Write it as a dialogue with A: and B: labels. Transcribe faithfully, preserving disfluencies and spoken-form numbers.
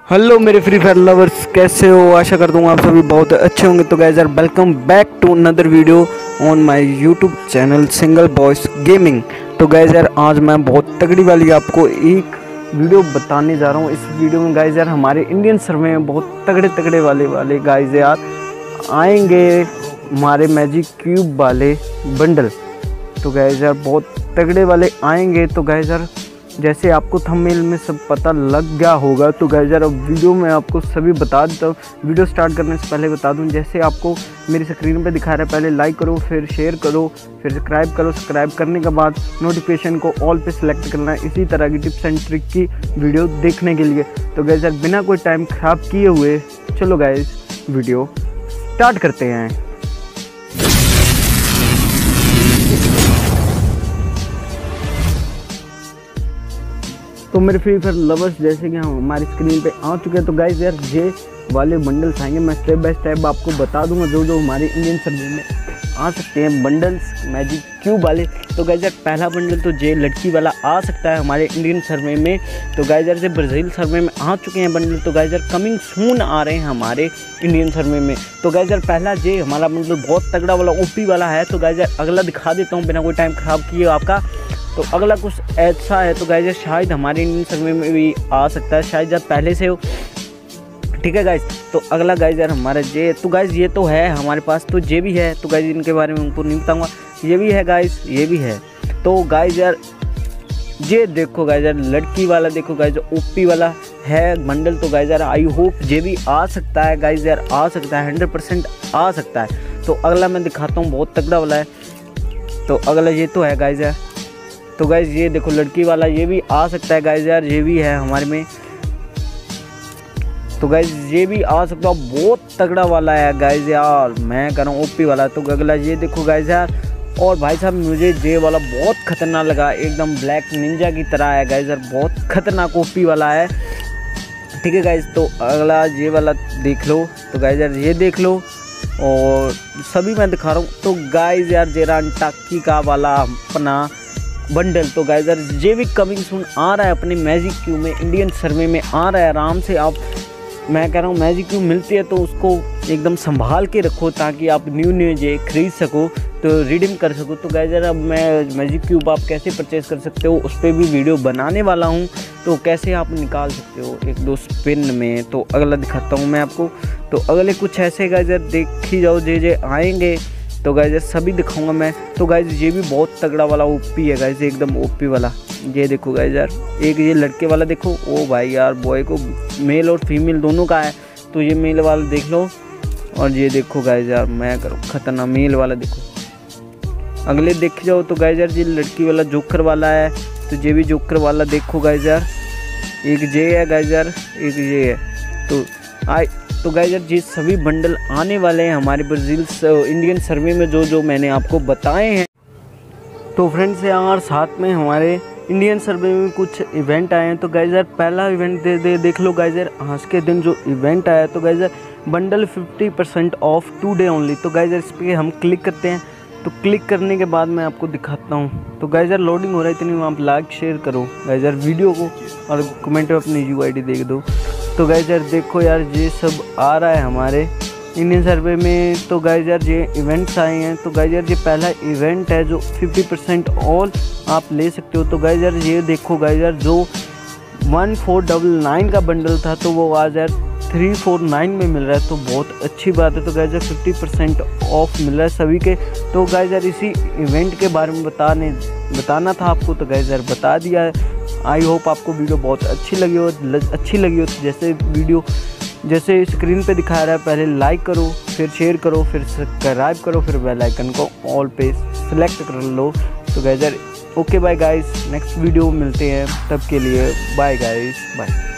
A: Hello मेरे free fire lovers, कैसे हो? आशा करता हूँ आप सभी बहुत अच्छे होंगे। तो गाइस यार, welcome back to another video on my YouTube channel single boys gaming. तो गाइस यार, आज मैं बहुत तगड़ी वाली आपको एक वीडियो बताने जा रहा हूँ। इस वीडियो में गाइस यार, हमारे इंडियन सर्वे में बहुत तगड़े तगड़े वाले वाले गाइस यार आएंगे, हमारे मैजिक क्यूब वाले बंडल। तो गाइस यार, बहुत तगड़े वाले आएंगे। तो गाइस यार, जैसे आपको थंबनेल में सब पता लग गया होगा, तो गाइस यार अब वीडियो में आपको सभी बता देता हूँ। वीडियो स्टार्ट करने से पहले बता दूँ, जैसे आपको मेरी स्क्रीन पे दिखा रहा है, पहले लाइक करो, फिर शेयर करो, फिर सब्सक्राइब करो। सब्सक्राइब करने के बाद नोटिफिकेशन को ऑल पे सिलेक्ट करना है, इसी तरह की टिप्स एंड ट्रिक की वीडियो देखने के लिए। तो गाइस यार, बिना कोई टाइम ख़राब किए हुए चलो गाइस वीडियो स्टार्ट करते हैं। तो मेरे फ्री फायर लवर्स, जैसे कि हम हमारी स्क्रीन पे आ चुके हैं, तो गाइस यार ये वाले बंडल्स आएंगे। मैं स्टेप बाय स्टेप आपको बता दूंगा जो जो हमारे इंडियन सर्वे में आ सकते हैं बंडल्स मैजिक क्यूब वाले। तो गाइस यार, पहला बंडल तो जे लड़की वाला आ सकता है हमारे इंडियन सर्वे में। तो गाइस यार, जे ब्राज़ील सर्वे में आ चुके हैं बंडल, तो गाइस यार कमिंग सून आ रहे हैं हमारे इंडियन सर्वे में। तो गाइस यार, पहला जे हमारा बंडल बहुत तगड़ा वाला ओपी वाला है। तो गाइस यार, अगला दिखा देता हूँ बिना कोई टाइम ख़राब किए आपका। तो अगला कुछ ऐसा है, तो गाइस यार शायद हमारे इंडियन सर्वे में भी आ सकता है, शायद जब पहले से हो। ठीक है गाइस, तो अगला गाइस यार हमारा जे, तो गाइस ये तो है हमारे पास, तो जे भी है। तो गाइस इनके बारे में उनको नहीं बताऊंगा। ये भी है गाइस, ये भी है। तो गाइस यार, ये देखो गाइस यार, लड़की वाला देखो गाइस, ओपी वाला है बंडल। तो गाइस यार, आई होप ये भी आ सकता है गाइस यार, आ सकता है, हंड्रेड परसेंट आ सकता है। तो अगला मैं दिखाता हूँ, बहुत तगड़ा वाला है। तो अगला ये तो है गाइस यार। तो गाइस ये देखो लड़की वाला, ये भी आ सकता है गाइस यार, ये भी है हमारे में। तो गाइस ये भी आ सकता है, बहुत तगड़ा वाला है गाइस यार, मैं कह रहा हूँ ओपी वाला। तो अगला ये देखो गाइस यार, और भाई साहब मुझे ये वाला बहुत खतरनाक लगा, एकदम ब्लैक निंजा की तरह है गाइस यार, बहुत खतरनाक ओपी वाला है। ठीक है गाइस, तो अगला ये वाला देख लो। तो गाइस यार ये देख लो, और सभी मैं दिखा रहा हूँ। तो गाइस यार, जेरान टाकी का वाला अपना बंडल। तो गाइस यार, ये भी कमिंग सून आ रहा है अपने मैजिक क्यूब में, इंडियन सर्वे में आ रहा है। आराम से आप, मैं कह रहा हूँ मैजिक क्यूब मिलती है तो उसको एकदम संभाल के रखो, ताकि आप न्यू न्यू जे खरीद सको, तो रिडीम कर सको। तो गाइस यार, अब मैं मैजिक क्यूब आप कैसे परचेज़ कर सकते हो उस पर भी वीडियो बनाने वाला हूँ। तो कैसे आप निकाल सकते हो एक दो स्पिन में, तो अगला दिखाता हूँ मैं आपको। तो अगले कुछ ऐसे गाइस यार देख ही जाओ, जे जे आएंगे। तो गाइस यार सभी दिखाऊंगा मैं। तो गाइस ये भी बहुत तगड़ा वाला ओपी है गाइस, एकदम ओपी वाला। ये देखो गाइस यार, एक ये लड़के वाला देखो, ओ भाई यार, बॉय को मेल और फीमेल दोनों का है। तो ये मेल वाला देख लो, और ये देखो गाइस यार, मैं करूँ खतरनाक मेल वाला देखो। अगले देख जाओ, तो गाइस यार ये लड़की वाला जोकर वाला है। तो ये भी जोकर वाला देखो गाइस यार, एक जे है गाइस यार, एक ये है। तो आई तो गाइस यार, ये सभी बंडल आने वाले हैं हमारे ब्राज़ील इंडियन सर्वे में, जो जो मैंने आपको बताए हैं। तो फ्रेंड्स यार, साथ में हमारे इंडियन सर्वे में कुछ इवेंट आए हैं। तो गाइस यार, पहला इवेंट दे, दे देख लो गाइस यार, आज के दिन जो इवेंट आया। तो गाइस यार, bundle fifty percent off today only. तो गाइस यार, इस पर हम क्लिक करते हैं। तो क्लिक करने के बाद मैं आपको दिखाता हूँ। तो गाइस यार, लोडिंग हो रहा है, इतनी आप लाइक शेयर करो गाइस यार वीडियो को, और कमेंट में अपनी यू आई डी देख दो। तो गाइस यार देखो यार, ये सब आ रहा है हमारे इंडियन सर्वे में। तो गाइस यार, ये इवेंट्स आए हैं। तो गाइस यार, ये पहला इवेंट है जो फिफ्टी परसेंट ऑल आप ले सकते हो। तो गाइस यार, ये देखो गाइस यार, जो वन फोर डबल नाइन का बंडल था, तो वो आज यार थ्री फोर नाइन में मिल रहा है। तो बहुत अच्छी बात है। तो गाइस यार, फिफ्टी परसेंट ऑफ मिल रहा है सभी के। तो गाइस यार, इसी इवेंट के बारे में बताने बताना था आपको। तो गाइस यार, बता दिया है। आई होप आपको वीडियो बहुत अच्छी लगी हो अच्छी लगी हो तो जैसे वीडियो जैसे स्क्रीन पे दिखा रहा है, पहले लाइक करो, फिर शेयर करो, फिर सब्सक्राइब करो, फिर बेल आइकन को ऑल पे सेलेक्ट कर लो। तो गाइस यार, okay bye guys, next video मिलते हैं, तब के लिए बाय गाइस, बाय।